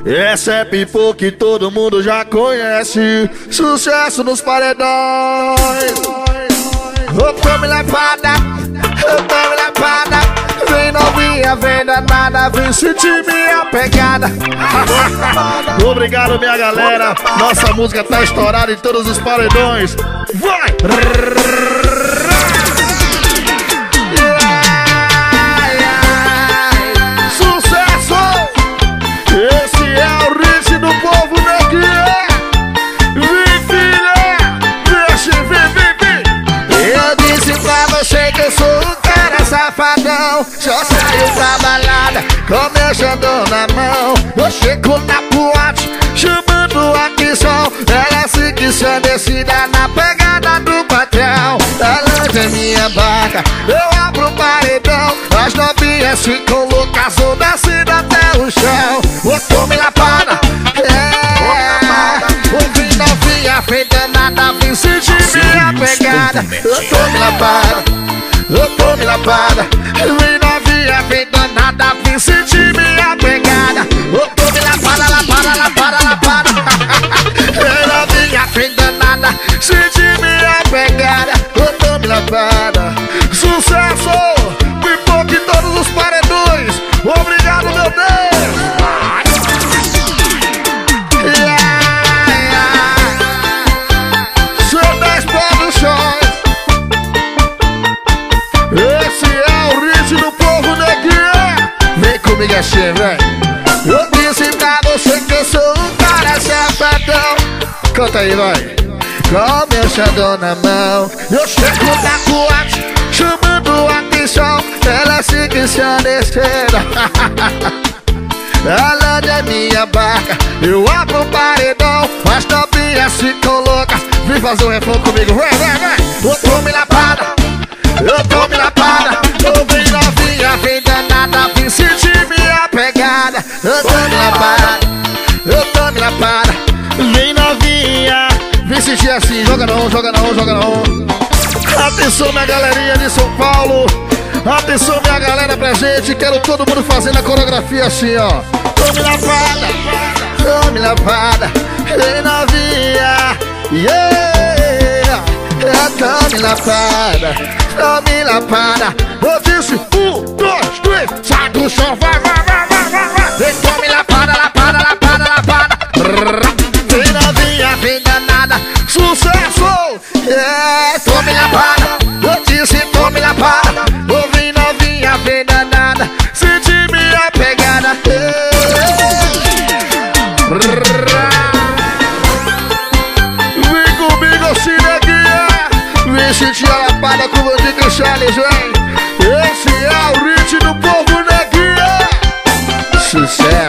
Essa é pipoca que todo mundo já conhece. Sucesso nos paredões. Ô, tome lapada, ô, tome lapada. Vem novinha, vem danada, vem sentir minha pegada. Obrigado, minha galera. Nossa música tá estourada em todos os paredões. Vai! Safadão, só saio pra balada com meu xandão na mão. Eu chego na boate, chamando a atenção. Ela se ensandecida na pegada do patrão. Ela é minha barca, eu abro o paredão. As novinhas ficam loucas, ou descendo até o chão. Ô, tome lapada, ouvi novinha, vem danada, vem sentir minha pegada. Eu tome lapada, eu tome lapada, vem novinha, vem danada, vem sentir minha pegada. Eu tome lapada, lapada, lapada, lapada. Vem novinha, vem danada, sentir minha pegada. Eu tome lapada. Sucesso, pipoca em todos os paredões. Obrigado, meu Deus. Comigo assim, velho. Eu disse pra você que eu sou um cara safadão. Canta aí, vai. Com meu xandão na mão, eu chego na boate, chamando a atenção. Ela se ensandecida. Ela é minha barca, eu abro o paredão. As novinhas ficam loucas. Vem fazer um refrão comigo, vai, vai, vai. Eu tome lapada, eu tome lapada. Eu vem novinha, vem danada, vem sentir minha pegada. Eu tome lapada, eu tome lapada. Vem novinha, vem sentir assim. Joga não, joga não, joga não. Atenção, minha galerinha de São Paulo. Atenção, minha galera presente. Quero todo mundo fazendo a coreografia assim, ó. Tome lapada, tome lapada. Vem novinha, yeah. Tome lapada, tome lapada. Eu disse 1, 2, 3, sai do chão, vai, vai, vai, vai, vai, vai. Vem, tome lapada, lapada, lapada, lapada. Vem novinha, vem danada, sucesso, yeah. Tome lapada, eu disse tome lapada. Eu vim novinha, vem danada, senti minha pegada, yeah. Vem comigo, Cineguinha. Vem sentir a lapada com o Dick Charles, vem. Esse é o ritmo do povo neguinha. Sucesso.